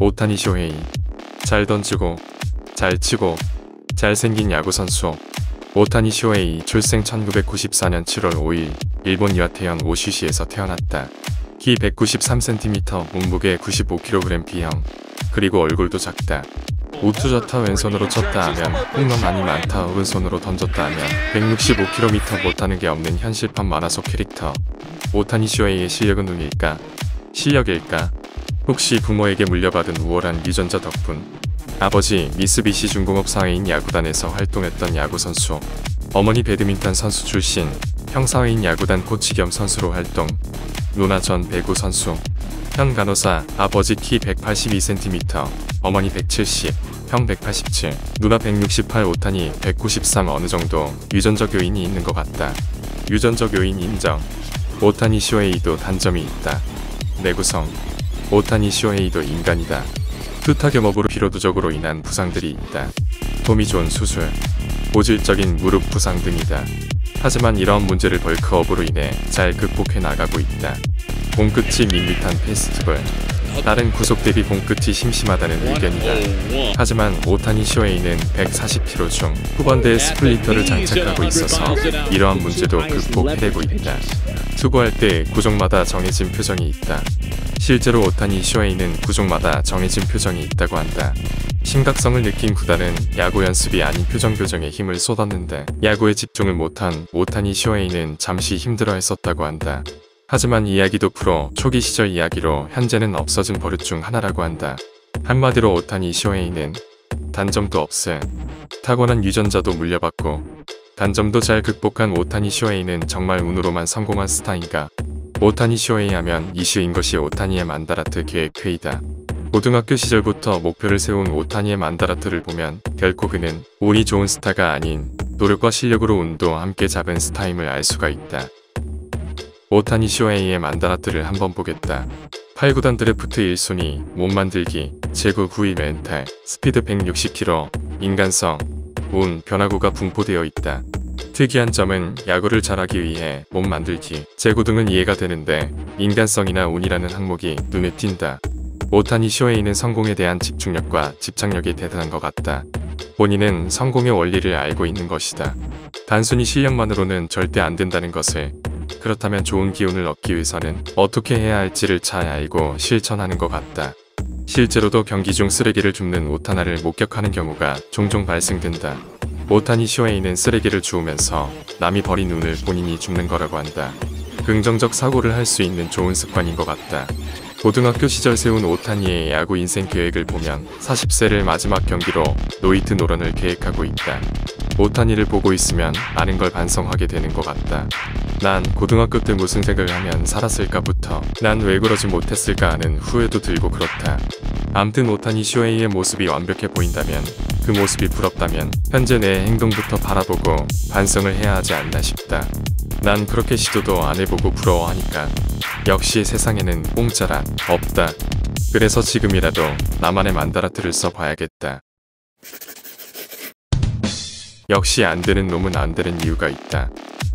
오타니 쇼헤이. 잘 던지고 잘 치고 잘생긴 야구선수 오타니 쇼헤이. 출생 1994년 7월 5일 일본 이와테현 오시시에서 태어났다. 키 193cm, 몸무게 95kg B형. 그리고 얼굴도 작다. 우투 좋다 왼손으로 쳤다 하면 홈런 많이 많다, 오른손으로 던졌다 하면 165km 못하는 게 없는 현실판 만화 속 캐릭터. 오타니 쇼헤이의 실력은 운일까? 실력일까? 혹시 부모에게 물려받은 우월한 유전자 덕분? 아버지 미쓰비시 중공업 사회인 야구단에서 활동했던 야구선수, 어머니 배드민턴 선수 출신, 형 사회인 야구단 코치 겸 선수로 활동, 누나 전 배구 선수, 현 간호사. 아버지 키 182cm, 어머니 170, 형 187, 누나 168. 오타니 193. 어느 정도 유전적 요인이 있는 것 같다. 유전적 요인 인정. 오타니 쇼헤이도 단점이 있다. 내구성. 오타니 쇼헤이도 인간이다. 투타겸업으로 피로도적으로 인한 부상들이 있다. 토미존 수술, 고질적인 무릎 부상 등이다. 하지만 이러한 문제를 벌크업으로 인해 잘 극복해 나가고 있다. 공끝이 밋밋한 페스티벌. 다른 구속 대비 공끝이 심심하다는 의견이다. 하지만 오타니 쇼헤이는 140kg 중 후반대에 스플리터를 장착하고 있어서 이러한 문제도 극복해내고 있다. 투구할 때 구종마다 정해진 표정이 있다. 실제로 오타니 쇼헤이는 구종마다 정해진 표정이 있다고 한다. 심각성을 느낀 구단은 야구 연습이 아닌 표정에 힘을 쏟았는데 야구에 집중을 못한 오타니 쇼헤이는 잠시 힘들어했었다고 한다. 하지만 이야기도 프로 초기 시절 이야기로 현재는 없어진 버릇 중 하나라고 한다. 한마디로 오타니 쇼헤이는 단점도 없음. 타고난 유전자도 물려받고 단점도 잘 극복한 오타니 쇼헤이는 정말 운으로만 성공한 스타인가. 오타니 쇼헤이 하면 이슈인 것이 오타니의 만다라트 계획회의다. 고등학교 시절부터 목표를 세운 오타니의 만다라트를 보면 결코 그는 운이 좋은 스타가 아닌 노력과 실력으로 운도 함께 잡은 스타임을 알 수가 있다. 오타니 쇼헤이의 만다라트를 한번 보겠다. 8구단 드래프트 1순위, 몸 만들기, 제구 9위 멘탈, 스피드 160km, 인간성, 운, 변화구가 분포되어 있다. 특이한 점은 야구를 잘하기 위해 몸 만들기, 제구 등은 이해가 되는데 인간성이나 운이라는 항목이 눈에 띈다. 오타니 쇼헤이는 성공에 대한 집중력과 집착력이 대단한 것 같다. 본인은 성공의 원리를 알고 있는 것이다. 단순히 실력만으로는 절대 안 된다는 것을. 그렇다면 좋은 기운을 얻기 위해서는 어떻게 해야 할지를 잘 알고 실천하는 것 같다. 실제로도 경기 중 쓰레기를 줍는 오타나를 목격하는 경우가 종종 발생된다. 오타니 쇼헤이는 쓰레기를 주우면서 남이 버린 운을 본인이 줍는 거라고 한다. 긍정적 사고를 할 수 있는 좋은 습관인 것 같다. 고등학교 시절 세운 오타니의 야구 인생 계획을 보면 40세를 마지막 경기로 노히트 노런을 계획하고 있다. 오타니를 보고 있으면 많은 걸 반성하게 되는 것 같다. 난 고등학교 때 무슨 생각을 하면 살았을까부터 난 왜 그러지 못했을까 하는 후회도 들고 그렇다. 암튼 오타니 쇼헤이의 모습이 완벽해 보인다면, 그 모습이 부럽다면 현재 내 행동부터 바라보고 반성을 해야 하지 않나 싶다. 난 그렇게 시도도 안 해보고 부러워하니까. 역시 세상에는 공짜란 없다. 그래서 지금이라도 나만의 만다라트를 써봐야겠다. 역시 안 되는 놈은 안 되는 이유가 있다.